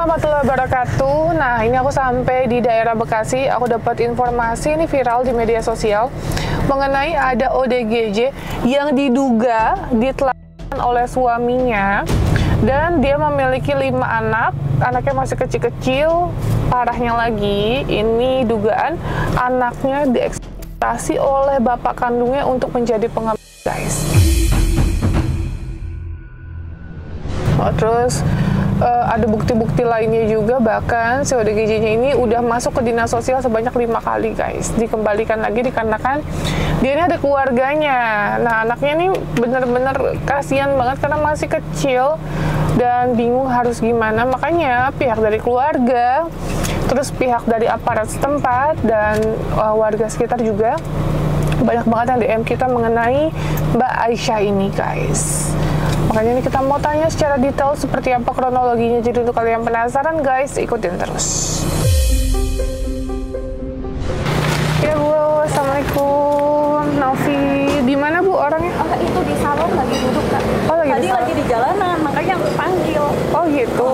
warahmatullahi wabarakatuh. Nah, ini aku sampai di daerah Bekasi. Aku dapat informasi ini viral di media sosial mengenai ada ODGJ yang diduga ditelantarkan oleh suaminya dan dia memiliki 5 anak. Anaknya masih kecil-kecil. Parahnya lagi, ini dugaan anaknya dieksploitasi oleh bapak kandungnya untuk menjadi pengamen, guys. Terus ada bukti-bukti lainnya juga, bahkan si ODGJ-nya ini udah masuk ke dinas sosial sebanyak 5 kali, guys. Dikembalikan lagi dikarenakan dia ini ada keluarganya. Nah, anaknya ini bener-bener kasihan banget karena masih kecil dan bingung harus gimana. Makanya pihak dari keluarga, terus pihak dari aparat setempat dan warga sekitar juga banyak banget yang DM kita mengenai Mbak Aisyah ini, guys. Makanya ini kita mau tanya secara detail seperti apa kronologinya. Jadi untuk kalian penasaran, guys, ikutin terus. Ya Bu, assalamualaikum. Novi, di mana Bu orangnya? Oh, itu di salon lagi duduk, Kak. Oh, Tadi lagi di jalanan, makanya aku panggil. Oh gitu.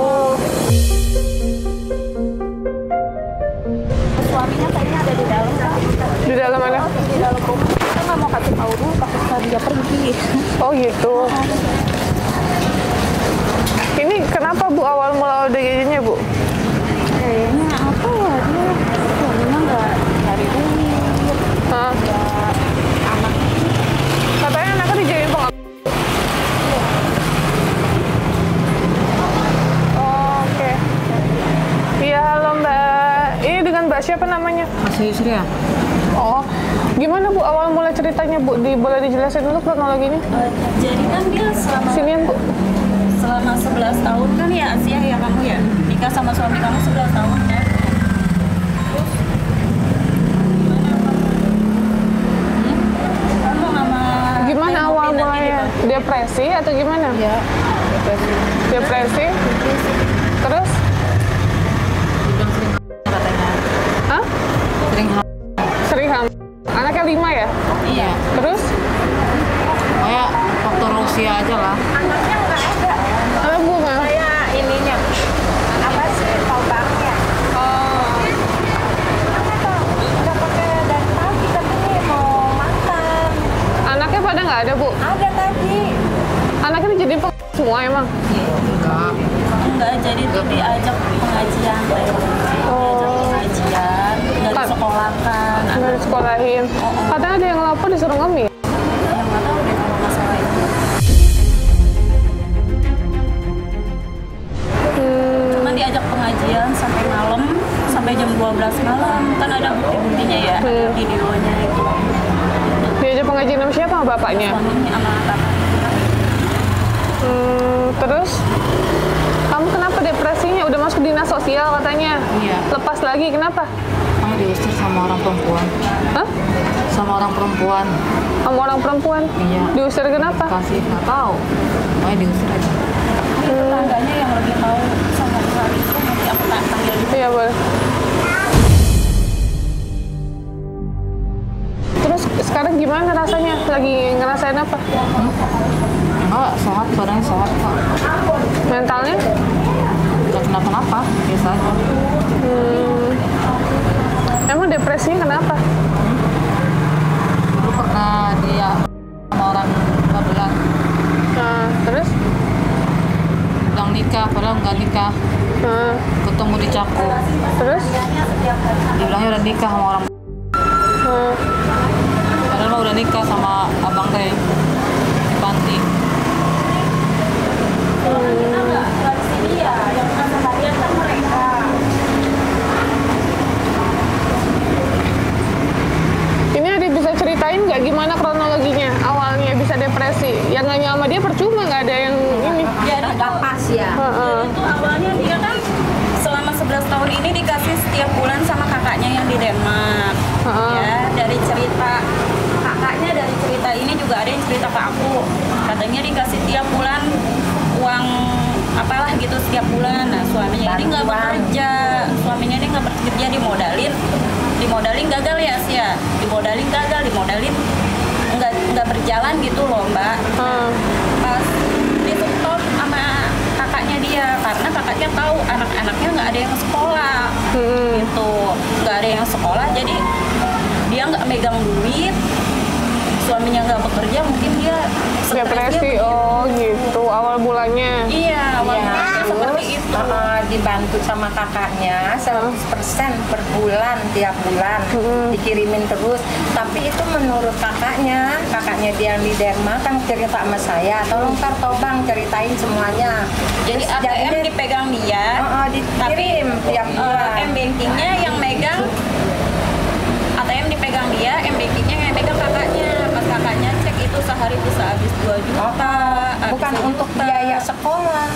Suaminya kayaknya ada di dalam, Kak. Di dalam mana? Di dalam rumah. Kita nggak mau kasih tahu dulu, takut dia pergi. Oh gitu. Ini kenapa Bu awal mula ODGJ-nya Bu? Kayaknya apa ya, dia suaminya nggak cari duit. Nggak anak. Katanya anaknya dijadiin pengamen. Oh, oke. Iya, halo Mbak. Ini dengan Mbak siapa namanya? Masih Yusri ya? Oh, gimana Bu awal mula ceritanya Bu? Boleh dijelasin dulu kronologinya? Jadi kan dia Sinian Bu. selama 11 tahun kan ya Asia ya kamu ya nikah sama suami kamu 11 tahun ya. Terus kamu sama Gimana awal mulanya? Depresi atau gimana? Iya, depresi. Depresi? Terus? Dibilang sering katanya. Hah? Sering Sering hamil. Anaknya 5 ya? Iya. Terus? Kayak faktor usia aja lah. anaknya nggak ada Ada Bu nggak? kayak ininya apa sih palbangnya udah pakai dari pagi tapi nih mau makan Anaknya pada nggak ada Bu? ada tadi Anaknya dijadiin pengamen semua emang? Enggak. jadi tuh diajak pengajian diajak pengajian nggak disekolahkan Nggak disekolahin. Katanya ada yang lapor disuruh ngemil. yang nggak tahu deh kalau masalah itu cuma diajak pengajian sampai malam sampai jam 12 malam kan ada bukti-buktinya ya ada videonya itu Diajak pengajian sama siapa? Sama bapaknya? suaminya sama bapaknya Terus? Kamu kenapa depresinya? Udah masuk dinas sosial katanya. Iya. Lepas lagi, kenapa? Kamu diusir sama orang perempuan. Hah? Sama orang perempuan. Sama orang perempuan? Iya. Diusir kenapa? Kasih nggak tahu. Makanya diusir aja. tetangganya yang lebih tahu sama ular itu nanti aku panggil dulu. Iya, boleh. Terus sekarang gimana rasanya? Lagi ngerasain apa? Enggak, sehat, badannya sehat kok. Mentalnya? Nggak kenapa-napa, biasa aja. Emang depresinya kenapa? Dulu pernah dia sama orang babelan. Nah, terus? Bilang nikah, padahal nggak nikah. Nah, Ketemu di Cakung. terus? Dibilangnya udah nikah sama orang. Nah, Padahal mah udah nikah sama abang teh di panti. ini ada bisa ceritain nggak gimana kronologinya? Awalnya bisa depresi. Yang nanya sama dia percuma, nggak ada yang ini. Jadi nggak pas ya. Itu awalnya dia kan selama 11 tahun ini dikasih setiap bulan sama kakaknya yang di Denmark. Ya, dari cerita kakaknya dari cerita ini juga ada yang cerita ke aku. Katanya dikasih tiap bulan uang apalah gitu setiap bulan. Nah, suaminya ini nggak bekerja. Suaminya ini nggak bekerja dimodalin gagal ya sih ya. Dimodalin gagal, dimodalin nggak berjalan gitu loh Mbak. Pas di stop sama kakaknya dia karena kakaknya tahu anak-anaknya nggak ada yang sekolah, gitu, nggak ada yang sekolah, jadi dia nggak megang duit, suaminya nggak bekerja, mungkin dia Depresi, oh gitu awal mulanya. Iya, awal mulanya seperti itu. Dibantu sama kakaknya 100% per bulan, tiap bulan dikirimin terus. Tapi itu menurut kakaknya dia yang di Derma kan cerita sama saya, tolong Tobang ceritain semuanya. Jadi ATM dipegang dia, dikirim tiap bulan. M-bankingnya yang megang, ATM dipegang dia, M-bankingnya yang megang kakaknya. Pas kakaknya cek itu sehari bisa habis 2 juta. Bukan untuk biaya sekolah.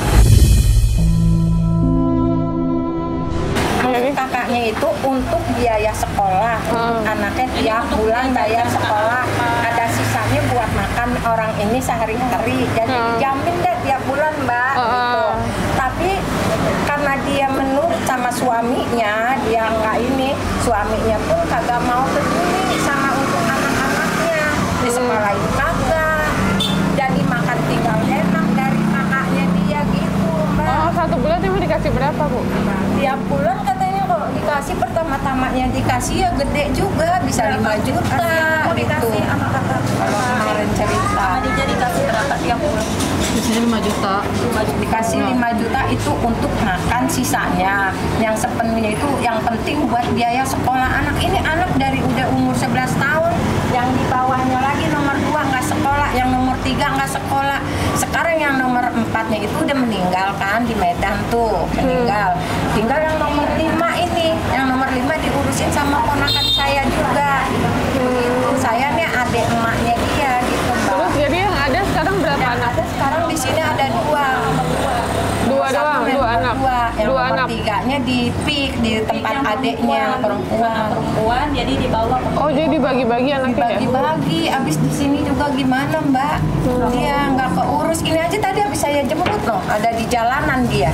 Kakaknya itu untuk biaya sekolah, anaknya tiap bulan bayar sekolah, ada sisanya buat makan orang ini sehari-hari, jadi dijamin deh tiap bulan mbak. Gitu. Tapi karena dia menurut sama suaminya, dia nggak ini, suaminya pun kagak mau peduli sama untuk anak-anaknya, di sekolah itu kagak, jadi makan tinggal enak dari kakaknya dia gitu mbak. Oh 1 bulan emang dikasih berapa bu? Tiap bulan katanya kalau dikasih pertama-tamanya dikasih ya gede juga, bisa 5 juta gitu. Kalau kemarin cerita. Dia dikasih berapa tiap bulan? Biasanya 5 juta. Dikasih 5 juta itu untuk makan, sisanya yang sepenuhnya itu yang penting buat biaya sekolah anak. Ini anak dari udah umur 11 tahun, yang di bawahnya lagi nomor 2 nggak sekolah, yang nomor 3 nggak sekolah. Sekarang yang nomor 4-nya itu udah meninggal kan di Medan tuh, meninggal. Tinggal yang nomor 5 ini, yang nomor 5 diurusin sama ponakan saya juga. Gitu. Saya nih adik emaknya dia gitu mbak. Terus jadi yang ada sekarang berapa anak? Sekarang di sini ada 2. Dua doang, 2 anak. Yang 2 nomor anak. 3-nya di PIK, di tempat adiknya yang perempuan, jadi dibawa ke Oh jadi dibagi-bagi anaknya ya? bagi-bagi. Abis di sini juga gimana mbak? Dia nggak keurus. Ini aja tadi habis saya jemput loh, ada di jalanan dia.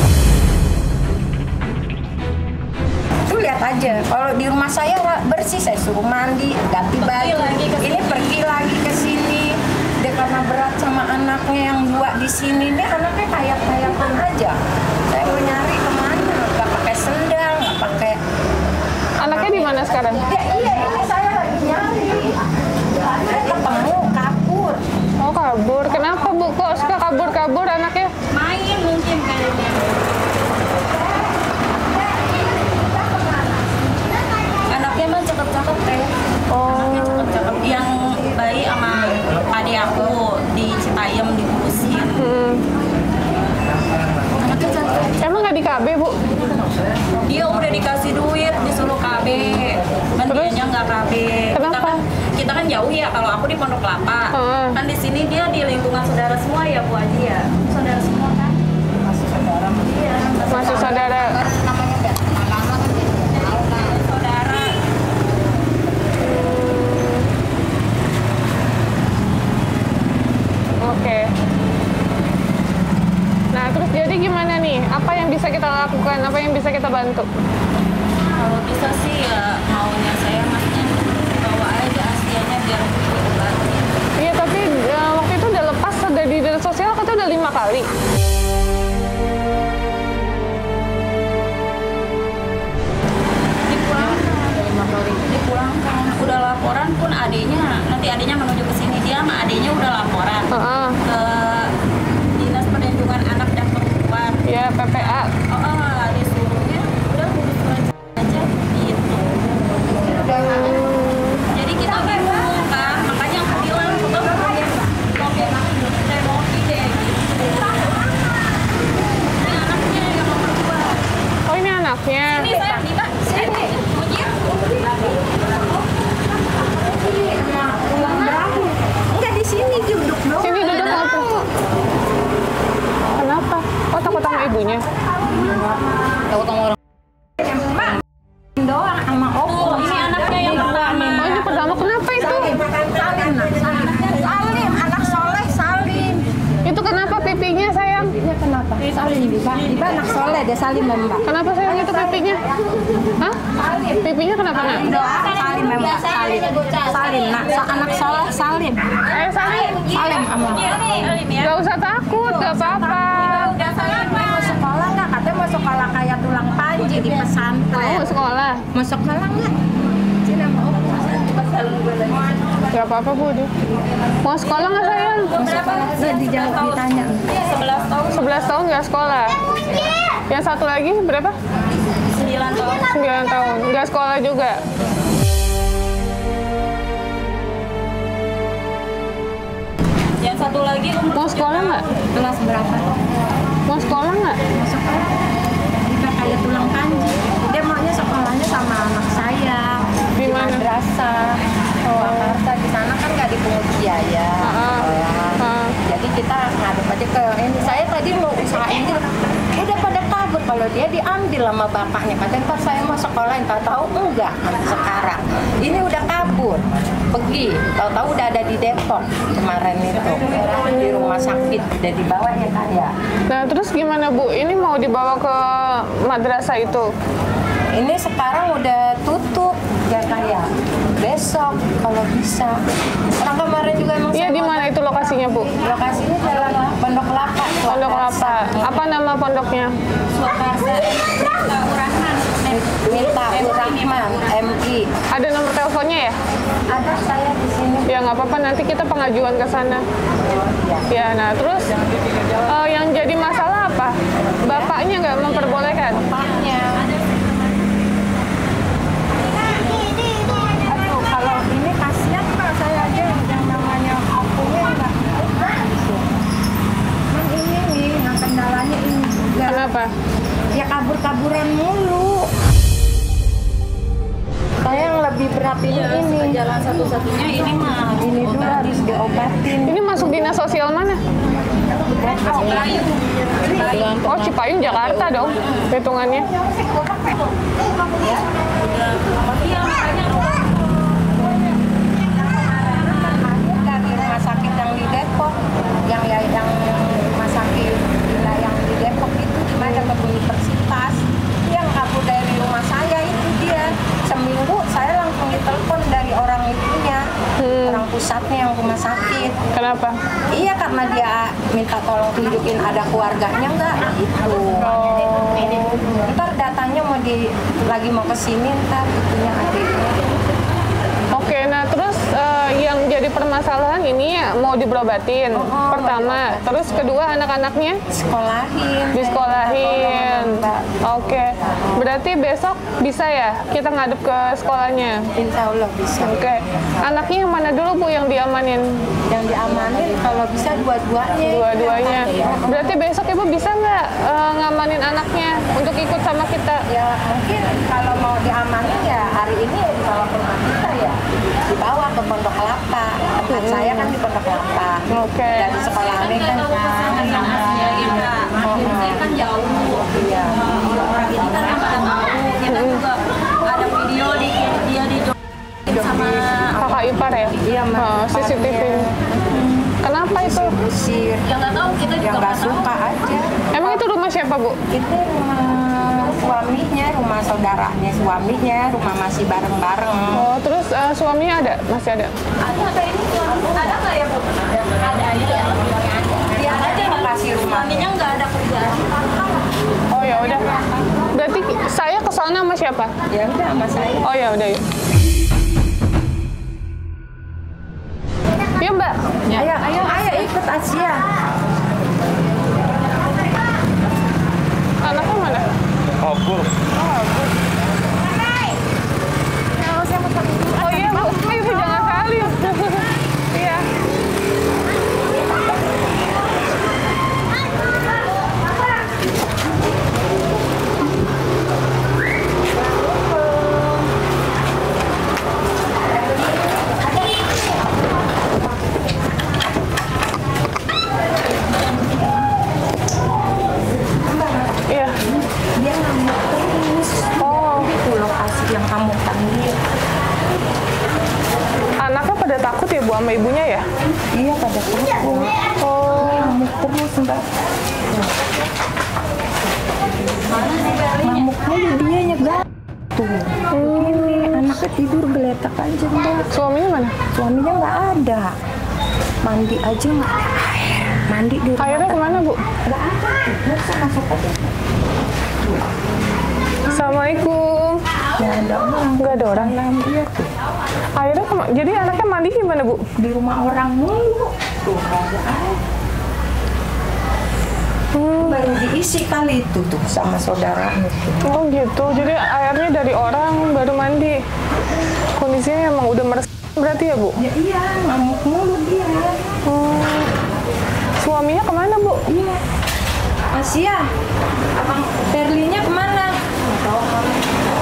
Tuh lihat aja, kalau di rumah saya bersih, saya suruh mandi, ganti baju. Ini pergi lagi ke sini. Dia karena berat sama anaknya yang 2 di sini, ini anaknya kayak-kayakan aja. Saya mau nyari kemana? Nggak pakai sendal, nggak pakai. Anaknya di mana sekarang? Ya iya, ini saya lagi nyari. Ketemu, kabur. Oh kabur. Kenapa bu? Kok suka kabur-kabur anaknya? main mungkin kayaknya. Anaknya mah cakep-cakep teh. Anaknya cakep-cakep. Yang bayi sama adik aku di Citayam diurusin. Anaknya cakep. Emang nggak di KB bu? Dia udah dikasih duit disuruh KB, kan dianya nggak KB. Kenapa? Kita kan jauh ya, kalau aku di Pondok Kelapa, kan di sini dia di lingkungan saudara semua ya Bu Aji ya, saudara semua kan? Masih saudara. Iya. Masih saudara. Saudara. Oke. Nah terus jadi gimana nih? Apa yang bisa kita lakukan? Apa yang bisa kita bantu? Kalau bisa sih ya maunya saya masnya bawa aja aslinya biar diobatin. Iya tapi waktu itu udah lepas dari dinas sosial katanya udah 5 kali. Dipulangkan. Udah laporan pun nanti adiknya menuju ke sini, dia sama adiknya udah laporan ke Dinas Perlindungan Anak dan Perempuan. Ya PPA. Disuruhnya udah urus aja gitu. Jadi kita bingung kan, makanya aku bilang udah kopi deh gitu. Ini anaknya yang nomor 2. Oh ini anaknya. Ini saya Dita, sini. Enggak di sini duduk dong. Sini duduk apa? Kenapa? Oh takut sama ibunya? Tahu sama orang. Doang sama Oh, ini anaknya yang pertama. Oh ini pertama kenapa itu? Salim, anak soleh Salim. Itu kenapa pipinya sayang? Dia kenapa? Salim, Diba anak soleh, dia Salim mbak. Kenapa sayang itu pipinya? Hah? Pipinya kenapa nak? Salim mbak, Salim. Salim, anak soleh Salim. Salim. Salim sama. Ini ya. Gak usah takut, gak apa-apa. Udah saya sekolah kayak tulang panji di pesantren. Mau sekolah? Mau sekolah nggak? Cina mau. Gak apa-apa Bu. Mau sekolah nggak sayang? Mau sekolah nggak dijawab ditanya. 11 tahun. 11 tahun nggak sekolah. Yang satu lagi berapa? 9 tahun. 9 tahun. Nggak sekolah juga. Yang satu lagi umur Mau sekolah nggak? Kelas berapa? Mau sekolah nggak? Mau sekolah. Juga kayak tulang panji. Dia maunya sekolahnya sama anak saya. Di mana? Madrasah. Jakarta di sana kan nggak dipungut biaya. Sekolah. Jadi kita ngadep aja ke ini. Saya tadi mau usahain gitu. Udah pada kabur kalau dia diambil sama bapaknya. Katanya ntar saya mau sekolah, ntar tahu enggak sekarang. Ini udah kabur, pergi. Tahu-tahu udah ada di Depok kemarin itu di rumah sakit udah dibawa ya Kak ya. Nah terus gimana Bu? Ini mau dibawa ke madrasah itu? Ini sekarang udah tutup ya Kak ya. Besok kalau bisa. Orang kemarin juga emang Iya, di mana itu lokasinya Bu? lokasinya jalan Pondok Kelapa. Pondok Kelapa. Apa nama pondoknya? Swakarsa Rahman. Minta Rahman MI. Ada nomor teleponnya ya? Ada saya di sini. Ya nggak apa-apa, nanti kita pengajuan ke sana. Ya, nah terus yang jadi masalah apa? Bapaknya nggak memperbolehkan? Bapaknya. Aduh, kalau ini kasihan Pak, saya aja yang namanya akunya enggak. ini nih, nah kendalanya ini juga. Kenapa? Ya kabur-kaburan mulu. Saya yang lebih berat ini. Jalan satu-satunya ini mah. Ini dulu harus diobatin. Ini masuk dinas sosial mana? Oh, Cipayung, Jakarta dong, hitungannya. Dari rumah sakit yang di Depok, yang rumah sakit yang di Depok itu cuma dapat universitas. Yang kabur dari rumah saya itu dia. Seminggu saya langsung ditelepon dari orang itunya, orang pusatnya yang rumah sakit. Kenapa? Iya, karena dia minta tolong tunjukin ada keluarganya enggak gitu. Ntar datanya lagi mau kesini, ntar itunya adiknya. Oke, nah terus yang jadi permasalahan ini ya mau diberobatin. Pertama, terus kedua anak-anaknya disekolahin. Oke, berarti besok bisa ya kita ngadep ke sekolahnya? Insya Allah bisa. Oke, anaknya yang mana dulu Bu yang diamanin? Yang diamanin kalau bisa dua-duanya. Dua-duanya. Berarti besok Ibu bisa nggak ngamanin anaknya untuk ikut sama kita? Ya mungkin kalau mau diamanin ya hari ini kalau rumah kita ya dibawa ke Pondok Kelapa. Tempat saya kan di Pondok Kelapa. Oke. Dan sekolah ini kan Saya kan jauh. iya. Orang ini kan yang pada tahu. Kita juga ada video dia di sama Kakak ipar ya? Iya, Mas. CCTV. Kenapa itu? Usir. yang nggak tahu kita Yang juga nggak nggak tahu. suka aja. Emang itu rumah siapa Bu? Itu rumah suaminya, rumah saudaranya suaminya, rumah masih bareng-bareng. Oh, terus suaminya ada? Masih ada? Ada ini ada nggak ya Bu? Ada ya. Dia aja yang kasih rumah. Suaminya nggak ada kerjaan. Oh ya udah. Berarti saya ke sana sama siapa? Ya udah sama saya. Oh ya udah yuk. Yuk Mbak. Ayo ikut Asia. Anaknya mana? Kabur. Oh iya Bu. Ibu jangan kali. Iya. Iya. Dia ngamuk terus. Oh, Itu lokasi yang kamu panggil. anaknya pada takut ya Bu sama ibunya ya? Iya pada takut. Oh, ngamuk terus Mbak. Ngamuknya dia nyegat. Tuh. Ini anaknya tidur geletak aja Mbak. Suaminya mana? Suaminya nggak ada. Mandi aja nggak ada air. Mandi di rumah. Akhirnya kemana Bu? Nggak ada. Nggak usah masuk aja. Assalamualaikum. Nggak ada orang. Iya tuh. Akhirnya jadi anaknya mandi gimana, Bu? Di rumah orang mulu. Tuh, baru diisi kali itu tuh sama saudaranya tuh. Oh gitu, jadi airnya dari orang baru mandi. Kondisinya emang udah meresap berarti ya, Bu? Ya iya, ngamuk mulu dia. Suaminya kemana, Bu? Iya. Asia, abang Perlinya kemana? Nggak tahu kemana.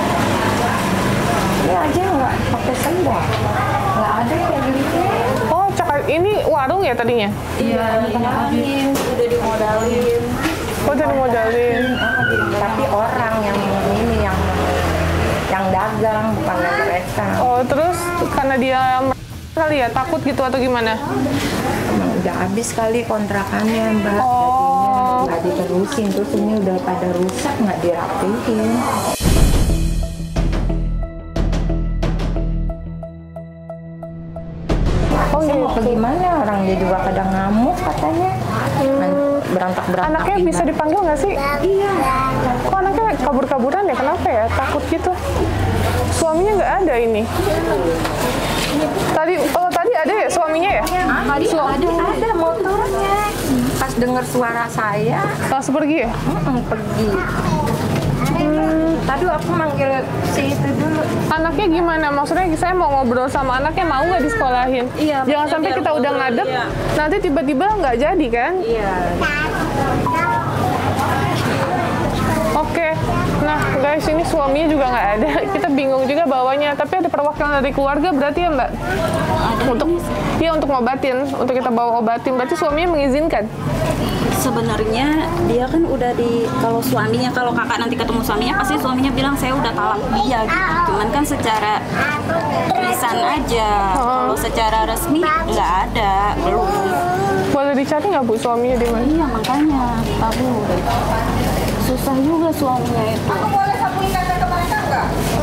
Dia aja nggak pakai sendal. Nggak ada Perlinya. Oh, ini warung ya tadinya? Iya, udah dimodalin. Oh, udah dimodalin. Tapi orang yang ini yang dagang bukan mereka. Oh, terus karena dia kali ya takut gitu atau gimana? Emang udah habis kali kontrakannya, Mbak. Oh. Jadinya nggak diterusin, terus ini udah pada rusak nggak dirapihin. Oh Saya mau gitu. gimana, orang dia juga kadang ngamuk katanya. Berantak-berantak. Anaknya bisa dipanggil nggak sih? Iya. Kok anaknya kabur-kaburan ya? Kenapa ya? Takut gitu. Suaminya nggak ada ini. Tadi ada ya suaminya ya? Tadi ada motornya. Pas dengar suara saya, Langsung pergi ya? pergi. Tadi aku manggil si itu dulu. Anaknya gimana? Maksudnya saya mau ngobrol sama anaknya, mau nggak disekolahin? Iya, Jangan sampai biar kita udah ngobrol, ngadep, iya. nanti tiba-tiba nggak jadi kan? Iya. Oke. Nah guys, ini suaminya juga nggak ada. Kita bingung juga bawanya. Tapi ada perwakilan dari keluarga berarti ya, Mbak? Untuk ngobatin, untuk kita bawa obatin. Berarti suaminya mengizinkan? Sebenarnya dia kan udah kalau kakak nanti ketemu suaminya pasti suaminya bilang saya udah talak dia gitu. Cuman kan secara lisan aja, kalau secara resmi nggak ada, belum. Boleh dicari nggak, Bu, suaminya di mana? Iya makanya kabur. Susah juga suaminya itu. Boleh sapuin kata ke mereka nggak?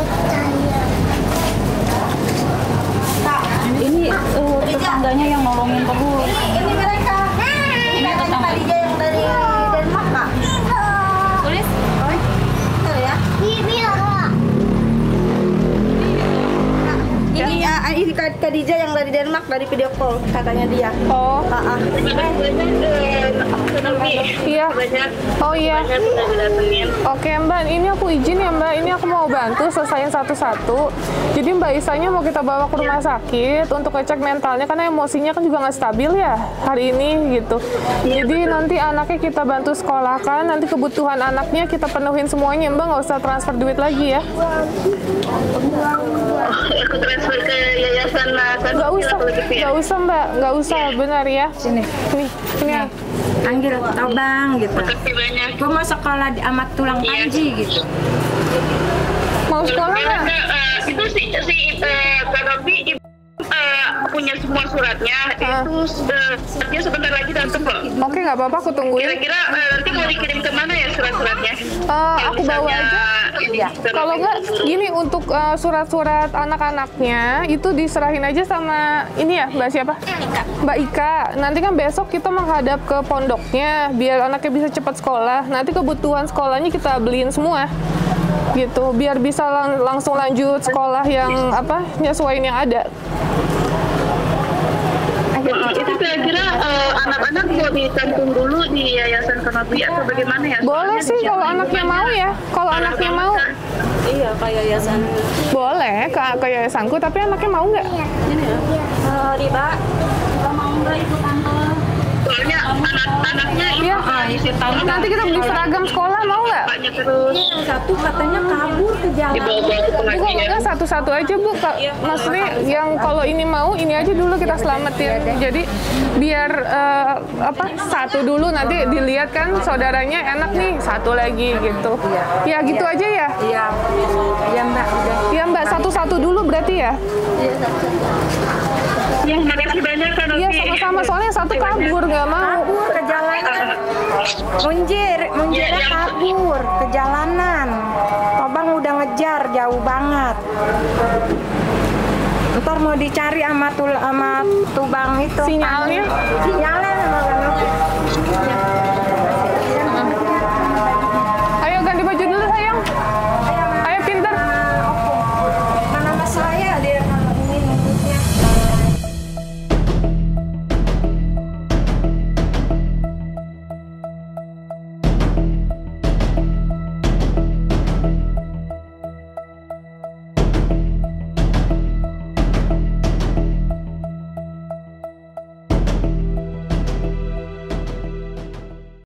Ini tetangganya yang nolongin kabur. Ini mereka. Ini tetangga. Dia yang dari Denmark, Kak. Tulis. Betul ya? Ini Khadijah yang dari Denmark, dari video call katanya dia. Oh, iya. Oh iya. Oke Mbak, ini aku izin ya Mbak, ini aku mau bantu selesaiin satu-satu. Jadi Mbak Isanya mau kita bawa ke rumah sakit untuk ngecek mentalnya karena emosinya kan juga nggak stabil ya hari ini gitu. Jadi nanti anaknya kita bantu sekolahkan, nanti kebutuhan anaknya kita penuhin semuanya Mbak, nggak usah transfer duit lagi ya. Aku transfer ke yayasan Nggak usah Mbak, nggak usah benar ya. Sini. Nih, ini ya. Panggil Tobang gitu. Terima banyak. Gue mau sekolah di Amat Tulang Panji gitu. Mau sekolah nggak? Itu si Kak Robi punya semua suratnya. Itu dia sebentar lagi datang kok. Oke, nggak apa-apa, aku tungguin. Kira-kira nanti mau dikirim kemana ya surat-suratnya? Aku bawa aja. Iya. Kalau nggak, gini untuk surat-surat anak-anaknya itu diserahin aja sama ini ya, Mbak siapa? Mbak Ika. Nanti kan besok kita menghadap ke pondoknya biar anaknya bisa cepat sekolah. Nanti kebutuhan sekolahnya kita beliin semua. Gitu, biar bisa langsung lanjut sekolah yang nyesuaiin yang ada. Itu kira-kira anak-anak mau ditantung dulu di yayasan Kanobi atau bagaimana ya? Boleh sih kalau anaknya mau ya. Kalau anaknya mau, Iya kayak yayasan. boleh ke yayasanku. Tapi anaknya mau nggak? Ini ya. Riba mau nggak ikut tante? Soalnya anak-anaknya Iya. Nanti kita beli seragam sekolah, mau nggak? banyak terus Satu katanya kabur ke jalan. dibawa-bawa ke Bu, kalau pengajian. enggak satu-satu aja Bu. Maksudnya yang kalau ini mau, ini aja dulu kita selamatin. Jadi biar satu dulu nanti dilihat kan saudaranya enak nih, satu lagi gitu. Ya gitu aja ya. Iya. Iya Mbak, udah. Ya Mbak, satu-satu dulu berarti ya. Ya, makasih banyak Kak Novi. Iya sama-sama, soalnya yang satu kabur nggak mau. Kabur ke jalanan. Munjirnya kabur ke jalanan. Tobang udah ngejar jauh banget. Ntar mau dicari sama Tubang itu. Sinyalnya? Sinyalnya sama